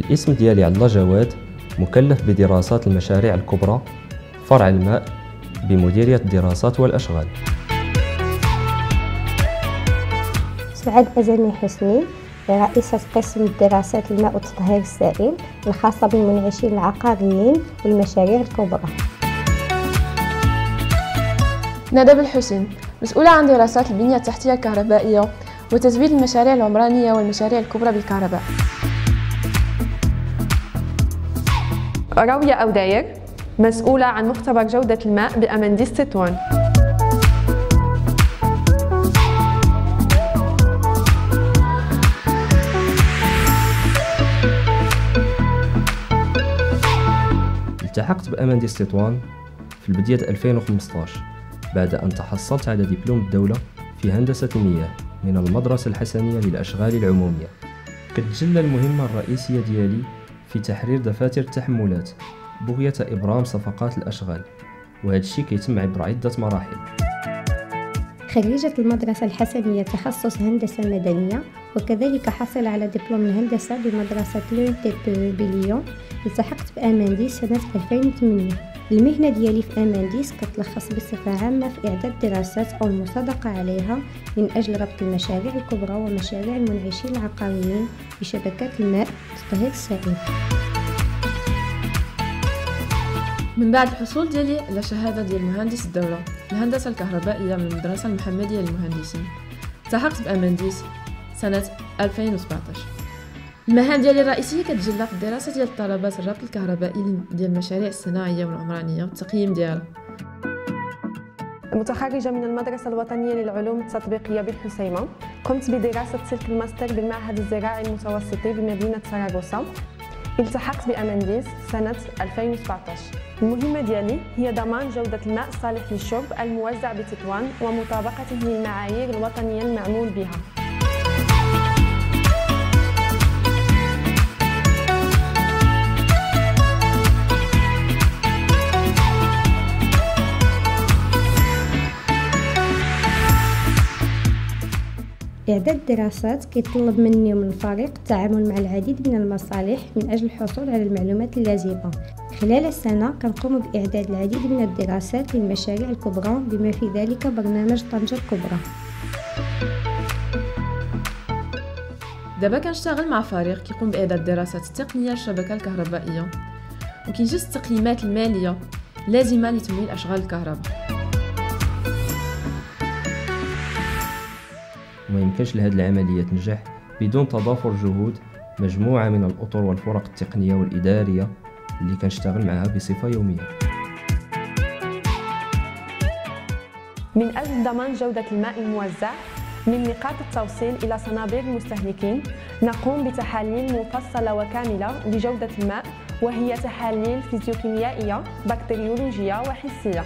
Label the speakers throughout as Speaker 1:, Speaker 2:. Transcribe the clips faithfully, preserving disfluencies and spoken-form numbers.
Speaker 1: الاسم ديالي عبد الله جواد، مكلف بدراسات المشاريع الكبرى فرع الماء بمديرية الدراسات والأشغال.
Speaker 2: سعاد أزني حسني، رئيسة قسم دراسات الماء وتطهير السائل الخاصة بالمنعشين العقاريين والمشاريع الكبرى.
Speaker 3: ندى بالحسن، مسؤولة عن دراسات البنية التحتية الكهربائية وتزويد المشاريع العمرانية والمشاريع الكبرى بالكهرباء.
Speaker 4: راوية أوداير، مسؤولة عن مختبر جودة الماء بأمنديس تطوان.
Speaker 1: التحقت بأمنديس تطوان في البداية ألفين وخمسطاش بعد أن تحصلت على دبلوم الدولة في هندسة المياه من المدرسة الحسنية للأشغال العمومية. كتجلى المهمة الرئيسية ديالي في تحرير دفاتر التحملات بغية إبرام صفقات الأشغال، وهذا الشيء كيتم عبر عدة مراحل.
Speaker 2: خريجة المدرسة الحسنية تخصص هندسة مدنية، وكذلك حصل على دبلوم الهندسة بمدرسة لونتيت بليون. التحقت بأمنديس سنة ألفين وثمانية. المهنة ديالي في أمنديس كتلخص بصفة عامة في إعداد دراسات أو المصادقة عليها من أجل ربط المشاريع الكبرى ومشاريع المنعشين العقاريين بشبكات الماء وتطهير السائل.
Speaker 3: من بعد الحصول ديالي على شهادة ديال مهندس الدولة الهندسة الكهربائية من المدرسة المحمدية للمهندسين، التحقت بأمنديس سنة ألفين وسبعطاش. المهام ديالي الرئيسية كتجلى في الدراسة ديال الطلبات الربط الكهربائي ديال المشاريع الصناعية والعمرانية والتقييم ديالها.
Speaker 4: متخرجة من المدرسة الوطنية للعلوم التطبيقية بالحسيمة، قمت بدراسة سلك الماستر بالمعهد الزراعي المتوسطي بمدينة سراغوسا. التحقت بأمنديس سنة ألفين وسبعطاش. المهمة ديالي هي ضمان جودة الماء الصالح للشرب الموزع بتطوان ومطابقته للمعايير الوطنية المعمول بها.
Speaker 2: إعداد الدراسات كيطلب مني ومن الفريق التعامل مع العديد من المصالح من أجل الحصول على المعلومات اللازمة. خلال السنة كنقوم بإعداد العديد من الدراسات للمشاريع الكبرى بما في ذلك برنامج طنجة الكبرى.
Speaker 3: دابا كنشتغل مع فريق كيقوم بإعداد الدراسات التقنية للشبكة الكهربائية، وكينجز التقييمات المالية اللازمة لتمويل أشغال الكهرباء.
Speaker 1: وما يمكنش لهذه العملية تنجح بدون تضافر جهود مجموعة من الأطر والفرق التقنية والإدارية اللي كنشتغل معها بصفة يومية.
Speaker 4: من أجل ضمان جودة الماء الموزع من نقاط التوصيل إلى صنابير المستهلكين، نقوم بتحاليل مفصلة وكاملة لجودة الماء، وهي تحاليل فيزيوكيميائية، بكتيريولوجية وحسية.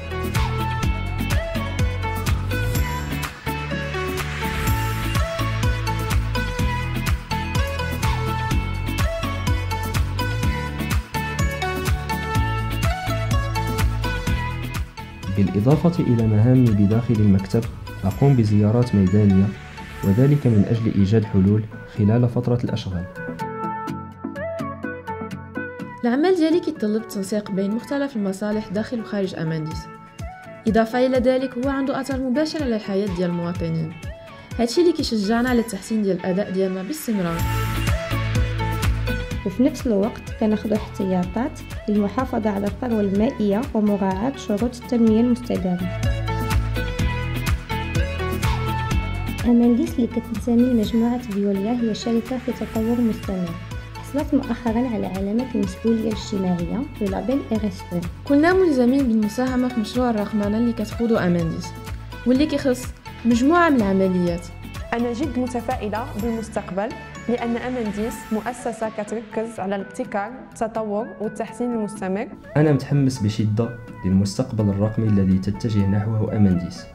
Speaker 1: بالإضافة إلى مهامي بداخل المكتب، أقوم بزيارات ميدانية، وذلك من أجل إيجاد حلول خلال فترة الأشغال.
Speaker 3: العمل ديالي كيتطلب التنسيق بين مختلف المصالح داخل وخارج أمنديس. إضافة إلى ذلك هو عنده أثر مباشر على الحياة ديال المواطنين، هادشي اللي كيشجعنا على التحسين ديال الأداء ديالنا باستمرار.
Speaker 2: وفي نفس الوقت كناخذ احتياطات للمحافظة على الثروة المائية ومراعاة شروط التنمية المستدامة. أمنديس اللي كتنتمي لمجموعة فيوليا هي شركة في تطور مستمر، حصلت مؤخرا على علامة المسؤولية الاجتماعية ولابيل إر إس إو.
Speaker 3: كنا ملزمين بالمساهمة في مشروع الرقمنة اللي كتخوضو أمنديس واللي كيخص مجموعة من العمليات.
Speaker 4: أنا جد متفائلة بالمستقبل، لأن أمنديس مؤسسة كتركز على الابتكار، التطور والتحسين المستمر.
Speaker 1: أنا متحمس بشدة للمستقبل الرقمي الذي تتجه نحوه أمنديس.